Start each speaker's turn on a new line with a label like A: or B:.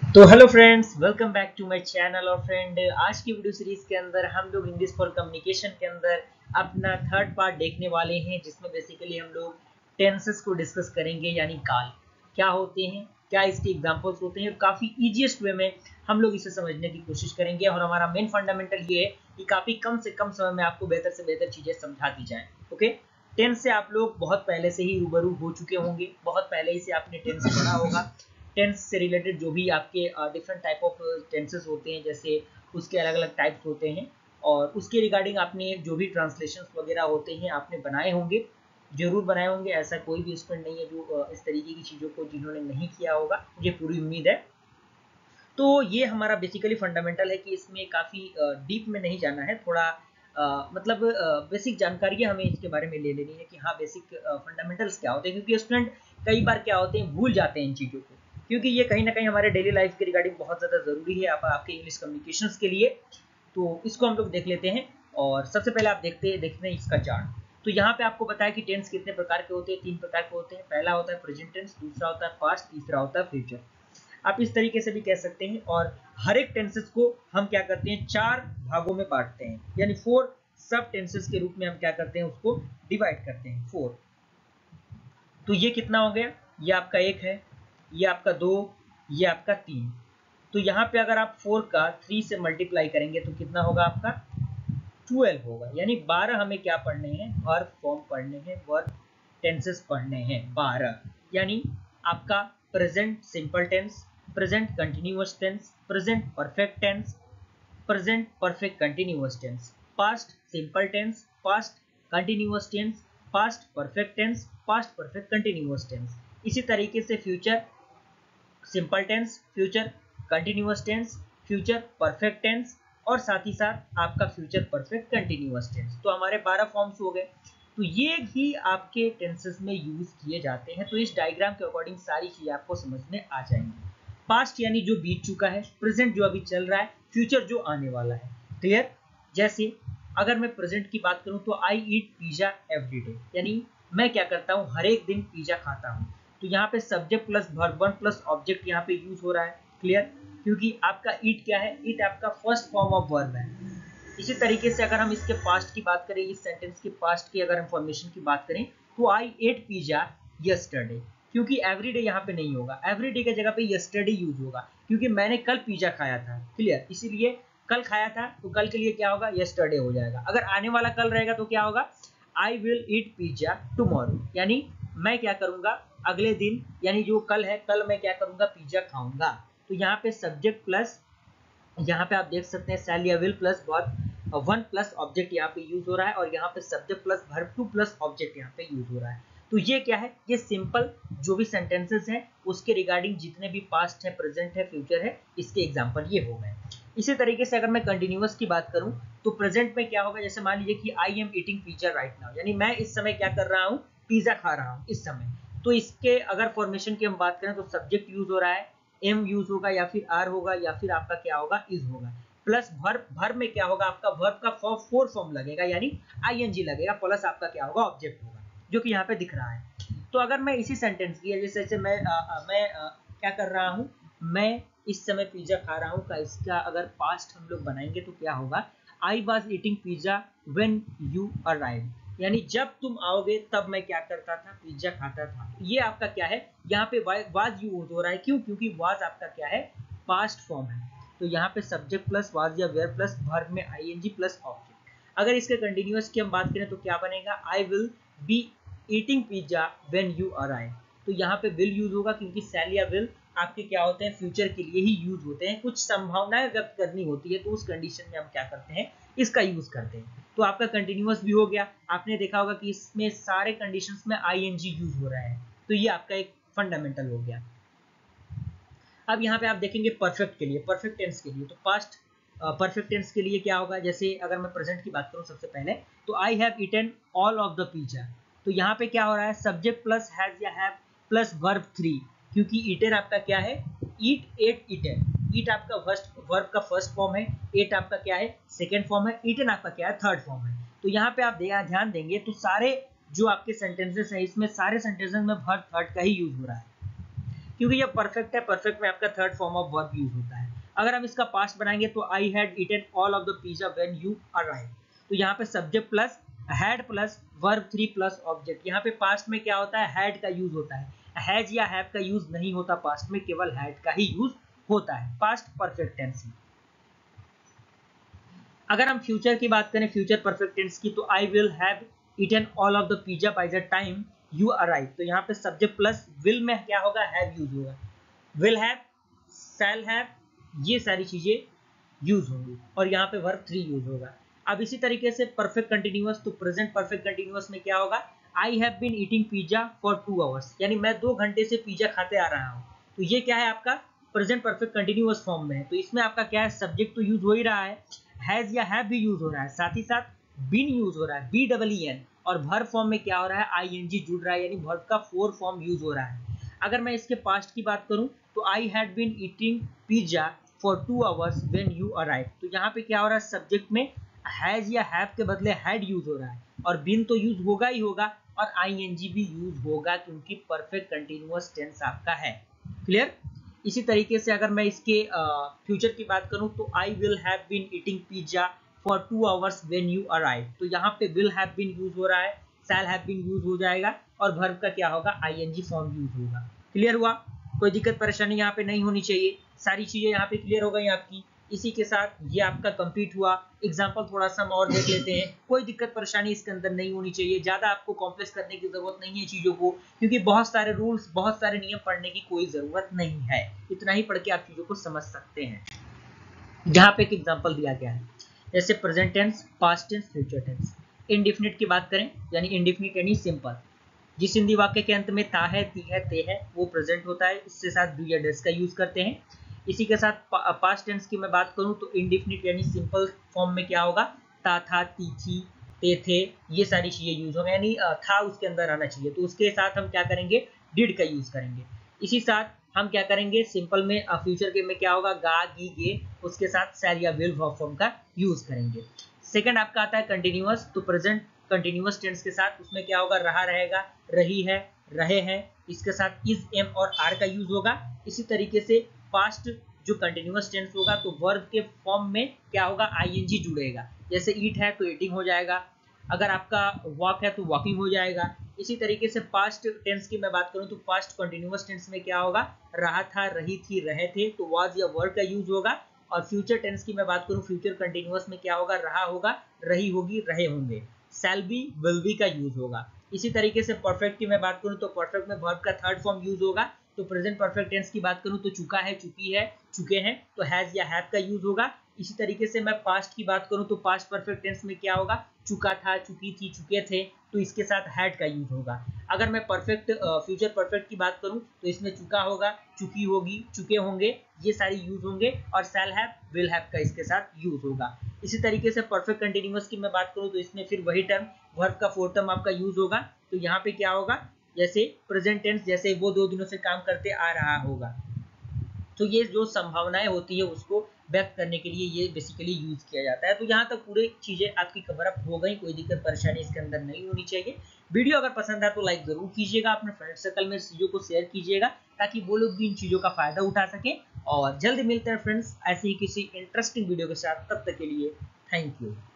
A: तो hello friends, welcome back to my channel. और friend, आज की वीडियो सीरीज के अंदर हम लोग इंग्लिश फॉर कम्युनिकेशन के अंदर अपना थर्ड पार्ट देखने वाले हैं, जिसमें बेसिकली हम लोग टेंसेस को डिस्कस करेंगे। यानी काल क्या होते हैं, क्या इसके एग्जांपल्स होते हैं, और काफ़ी ईजीएस्ट वे में हम लोग इसे समझने की कोशिश करेंगे। और हमारा मेन फंडामेंटल ये है कि काफ़ी कम से कम समय में आपको बेहतर से बेहतर चीज़ें समझा दी जाएँ। ओके, टेंस से आप लोग बहुत पहले से ही रूबरू हो चुके होंगे, बहुत पहले ही से आपने टेंस पढ़ा होगा। टेंस से रिलेटेड जो भी आपके डिफरेंट टाइप ऑफ टेंसेस होते हैं, जैसे उसके अलग अलग टाइप्स होते हैं, और उसके रिगार्डिंग आपने जो भी ट्रांसलेशंस वगैरह होते हैं आपने बनाए होंगे, जरूर बनाए होंगे। ऐसा कोई भी स्टूडेंट नहीं है जो इस तरीके की चीज़ों को जिन्होंने नहीं किया होगा, मुझे पूरी उम्मीद है। तो ये हमारा बेसिकली फंडामेंटल है कि इसमें काफ़ी डीप में नहीं जाना है, थोड़ा मतलब बेसिक जानकारी हमें इसके बारे में ले लेनी है कि हाँ, बेसिक फंडामेंटल्स क्या होते हैं, क्योंकि स्टूडेंट कई बार क्या होते हैं, भूल जाते हैं इन चीज़ों को, क्योंकि ये कहीं ना कहीं हमारे डेली लाइफ के रिगार्डिंग बहुत ज़्यादा ज़रूरी है आपके इंग्लिश कम्युनिकेशंस के लिए। तो इसको हम लोग देख लेते हैं। और सबसे पहले आप देखते हैं इसका चार्ट। तो यहाँ पे आपको बताया कि टेंस कितने प्रकार के होते हैं, 3 प्रकार के होते हैं। पहला होता है प्रेजेंट टेंस, दूसरा होता है पास्ट, तीसरा होता है फ्यूचर। आप इस तरीके से भी कह सकते हैं। और हर एक टेंसेस को हम क्या करते हैं, 4 भागों में बांटते हैं, यानी 4 सब टेंसेस के रूप में हम क्या करते हैं, उसको डिवाइड करते हैं 4। तो ये कितना हो गया, ये आपका 1 है, ये आपका 2, ये आपका 3। तो यहाँ पे अगर आप 4 का 3 से मल्टीप्लाई करेंगे तो कितना होगा आपका 12 होगा। यानी 12 हमें क्या पढ़ने हैं, वर्ब फॉर्म पढ़ने हैं, वर्ब टेंसेस पढ़ने हैं 12। यानी आपका present simple tense, present continuous tense, present perfect tense, present perfect continuous tense, past simple tense, past continuous tense, past perfect tense, past perfect continuous tense. इसी तरीके से future simple tense, future continuous tense, future perfect tense, और साथ ही साथ आपका future perfect continuous tense. तो हमारे 12 forms हो गए। तो ये भी आपके टेंसेस में यूज किए जाते हैं। तो इस डायग्राम के अकॉर्डिंग सारी चीजें आपको समझ में आ जाएंगी। पास्ट यानी जो बीत चुका है, प्रेजेंट जो अभी चल रहा है, फ्यूचर जो आने वाला है। क्लियर? जैसे अगर मैं प्रेजेंट की बात करूं तो I eat pizza every day, यानी मैं क्या करता हूं, हर एक दिन पिज्जा खाता हूं। तो यहाँ पे subject plus verb one plus object यहाँ पे यूज हो रहा है। क्लियर? क्योंकि आपका ईट क्या है, ईट आपका फर्स्ट फॉर्म ऑफ वर्ब है। इसी तरीके से अगर हम इसके पास्ट की बात करें, इस सेंटेंस के पास्ट की अगर इंफॉर्मेशन की बात करें, तो आई एट पिज्जा यस्टरडे, क्योंकि एवरीडे यहाँ पे नहीं होगा, एवरीडे के जगह पे यस्टरडे यूज होगा, क्योंकि मैंने कल पिज्जा खाया था। क्लियर? इसीलिए कल खाया था तो कल के लिए क्या होगा, यस्टरडे हो जाएगा। अगर आने वाला कल रहेगा तो क्या होगा, I will eat pizza tomorrow, यानी मैं क्या करूंगा अगले दिन, यानी जो कल है, कल मैं क्या करूंगा, पिज्जा खाऊंगा। तो यहाँ पे सब्जेक्ट प्लस, यहाँ पे आप देख सकते हैं शैल या will plus verb one plus object यहाँ पे यूज हो रहा है, और यहाँ पे subject plus verb two plus object यहाँ पे यूज हो रहा है। तो ये क्या है, ये सिंपल जो भी सेंटेंसेस हैं उसके रिगार्डिंग जितने भी पास्ट है, प्रेजेंट है, फ्यूचर है, इसके एग्जांपल ये हो गए। इसी तरीके से अगर मैं कंटिन्यूअस की बात करूं तो प्रेजेंट में क्या होगा, जैसे मान लीजिए कि I am eating pizza right now, यानी मैं इस समय क्या कर रहा हूँ, पिज्जा खा रहा हूँ इस समय। तो इसके अगर फॉर्मेशन की हम बात करें तो सब्जेक्ट यूज हो रहा है, एम यूज होगा, या फिर आर होगा, या फिर आपका क्या होगा, इज होगा, प्लस वर्ब। वर्ब में क्या होगा, आपका वर्ब का फोर फॉर्म लगेगा, यानी आईएनजी लगेगा, प्लस आपका क्या होगा, ऑब्जेक्ट होगा, जो कि यहाँ पे दिख रहा है। तो अगर मैं इसी सेंटेंस की, जैसे मैं क्या कर रहा हूँ, मैं इस समय पिज्जा खा रहा हूँ का इसका अगर पास्ट हम लोग बनाएंगे तो क्या होगा, I was eating pizza when you arrive, यानी जब तुम आओगे तब मैं क्या करता था, पिज्जा खाता था। ये आपका क्या है, यहाँ पे वाज यूज हो रहा है, क्यों, क्योंकि वाज आपका क्या है, पास्ट फॉर्म है। तो यहाँ पे सब्जेक्ट प्लस वाज या वेयर प्लस वर्ब में आईएनजी प्लस ऑब्जेक्ट। अगर इसके कंटिन्यूअस की हम बात करें तो क्या बनेगा, I will be eating pizza when you arrive. तो यहाँ पे विल यूज होगा, क्योंकि शैल या विल आपके क्या होते हैं, फ्यूचर के लिए ही यूज होते हैं। कुछ संभावनाएं व्यक्त करनी होती है तो उस कंडीशन में हम क्या करते हैं, इसका यूज करते हैं। तो आपका कंटिन्यूअस भी हो गया। आपने देखा होगा कि इसमें सारे कंडीशंस में आईएनजी यूज हो रहा है। तो ये आपका एक फंडामेंटल हो गया। अब यहाँ पे आप देखेंगे परफेक्ट के लिए, परफेक्ट टेंस के लिए, तो पास्ट परफेक्ट टेंस के लिए क्या होगा, जैसे अगर मैं प्रेजेंट की बात करूँ सबसे पहले, तो I have eaten all of the pizza. तो यहाँ पे क्या हो रहा है, सब्जेक्ट प्लस हैज या हैव प्लस वर्ब 3, क्योंकि ईटन आपका क्या है, ईट एट ईटन। ईट आपका वर्ब का फर्स्ट फॉर्म है, एट आपका क्या है, सेकेंड फॉर्म है, ईटन आपका क्या है, थर्ड फॉर्म है। तो यहाँ पे आप ध्यान देंगे तो सारे जो आपके सेंटेंसेस हैं, इसमें सारे सेंटेंसेस में वर्ब थर्ड का ही यूज हो रहा है। क्योंकि ये परफेक्ट है, परफेक्ट में आपका third form of verb use होता है। अगर हम इसका पास्ट बनाएंगे तो I had eaten all of the pizza when you arrive, तो यहाँ पे subject plus had plus verb 3 plus object. यहाँ पे पास्ट में क्या होता है, हैड का यूज होता है, हैज या हैव का यूज नहीं होता पास्ट में, केवल हैड का ही यूज होता है पास्ट परफेक्ट टेंस में। अगर हम फ्यूचर की बात करें, फ्यूचर परफेक्ट टेंस की, तो I will have eaten all of the pizza by the time you arrive, तो यहाँ पे सब्जेक्ट प्लस विल में क्या होगा, हैव यूज होगा, विल हैव, शैल हैव, ये सारी चीजें यूज होंगी, और यहाँ पे वर्ब 3 यूज होगा। अब इसी तरीके से परफेक्ट कंटिन्यूअस, तो प्रेजेंट परफेक्ट कंटिन्यूअस में क्या होगा, I have been eating pizza for 2 hours, यानी मैं 2 घंटे से पिज्जा खाते आ रहा हूँ, तो ये क्या है आपका प्रेजेंट परफेक्ट कंटिन्यूअस फॉर्म में है। तो इसमें आपका क्या है, सब्जेक्ट तो यूज हो ही रहा है, हैज या हैव भी यूज हो रहा है, साथ ही साथ बीन यूज हो रहा है, BEEN, और वर्ब फॉर्म में क्या हो रहा है, ING जुड़ रहा है, यानी वर्ब का 4 फॉर्म यूज हो रहा है। अगर मैं इसके पास्ट की बात करूं तो I had been eating pizza for 2 hours when you arrive, तो यहाँ पे क्या हो रहा है, सब्जेक्ट में हैज या हैव के बदले हैड यूज हो रहा है, और बीन तो यूज होगा ही होगा, और ING भी यूज होगा, क्योंकि परफेक्ट कंटिन्यूअस टेंस आपका है। क्लियर। इसी तरीके से अगर मैं इसके फ्यूचर की बात करूं तो I will have been eating pizza for 2 hours when you arrive, तो यहाँ पे विल हैव बीन यूज हो रहा है, शैल हैव बीन यूज हो जाएगा, और वर्ब का क्या होगा, ING फॉर्म यूज होगा। क्लियर हुआ, कोई दिक्कत परेशानी यहाँ पे नहीं होनी चाहिए, सारी चीजें यहाँ पे क्लियर हो गई आपकी। इसी के साथ ये आपका कंप्लीट हुआ। एग्जाम्पल थोड़ा सा हम और देख लेते हैं, कोई दिक्कत परेशानी इसके अंदर नहीं होनी चाहिए, ज्यादा आपको कॉम्प्लेक्स करने की जरूरत नहीं है चीजों को, क्योंकि बहुत सारे रूल्स, बहुत सारे नियम पढ़ने की कोई जरूरत नहीं है, इतना ही पढ़ के आप चीजों को समझ सकते हैं। जहाँ पे एक एग्जाम्पल दिया गया है, जैसे present tense, past tense, future tense. Indefinite की बात करें, यानी इनडिफिनिट यानी सिंपल, जिस हिंदी वाक्य के अंत में ता है, ती है, ते है, वो प्रेजेंट होता है, इसके साथ डू या डज का यूज करते हैं। इसी के साथ पास्ट टेंस की मैं बात करूं तो इनडिफिनिट यानी सिंपल फॉर्म में क्या होगा, ता था, ती थी, ते थे, ये सारी चीजें यूज होंगे, यानी था उसके अंदर आना चाहिए, तो उसके साथ हम क्या करेंगे, डिड का यूज करेंगे। इसी साथ हम क्या करेंगे, सिंपल में फ्यूचर के में क्या होगा, गा, गी, गे, उसके साथ शैल या विल वर्ब फॉर्म का यूज करेंगे। सेकंड आपका आता है कंटिन्यूअस, तो प्रेजेंट कंटिन्यूअस टेंस के साथ उसमें क्या होगा, रहा रहेगा, रही है, रहे हैं, इसके साथ इज, एम और आर का यूज होगा। इसी तरीके से पास्ट जो कंटिन्यूअस टेंस होगा तो वर्ब के फॉर्म में क्या होगा, ING जुड़ेगा, जैसे ईट है तो ईटिंग हो जाएगा, अगर आपका वॉक है तो वॉकिंग हो जाएगा। इसी तरीके से पास्ट टेंस की मैं बात करूं तो पास्ट कंटिन्यूअस टेंस में क्या होगा, रहा था, रही थी, रहे थे, तो वाज या वर्ड का यूज होगा। और फ्यूचर टेंस की मैं बात करूं, फ्यूचर कंटिन्यूअस में क्या होगा, रहा होगा, रही होगी, रहे होंगे, शैल बी, विल बी का यूज होगा। इसी तरीके से परफेक्ट की मैं बात करूं तो परफेक्ट में वर्ब का थर्ड फॉर्म यूज होगा। तो प्रेजेंट परफेक्ट टेंस की बात करूं तो चुका है, चुकी है, चुके हैं, तो हैज या हैव का यूज होगा। इसी तरीके से मैं पास्ट की बात करूं तो पास्ट परफेक्ट टेंस में क्या होगा, चुका था, चुकी थी, चुके थे, तो इसके साथ हैड का यूज होगा। अगर मैं परफेक्ट फ्यूचर परफेक्ट की बात करूं तो इसमें चुका होगा, चुकी होगी, चुके होंगे, ये सारी यूज होंगे, और शैल हैव, विल हैव का इसके साथ यूज होगा। इसी तरीके से परफेक्ट कंटिन्यूअस की मैं बात करूं तो इसमें फिर वही टर्म, वर्ब का फोर्थ टर्म आपका यूज होगा। तो यहाँ पे क्या होगा, जैसे प्रेजेंट टेंस, जैसे वो 2 दिनों से काम करते आ रहा होगा, तो ये जो संभावनाएं होती है उसको व्यक्त करने के लिए ये बेसिकली यूज किया जाता है। तो यहाँ तक पूरी चीजें आपकी कवर अप हो गई, कोई दिक्कत परेशानी इसके अंदर नहीं होनी चाहिए। वीडियो अगर पसंद आए तो लाइक जरूर कीजिएगा, अपने फ्रेंड सर्कल में चीजों को शेयर कीजिएगा, ताकि वो लोग भी इन चीजों का फायदा उठा सके। और जल्द मिलते हैं फ्रेंड्स ऐसे ही किसी इंटरेस्टिंग वीडियो के साथ, तब तक के लिए थैंक यू।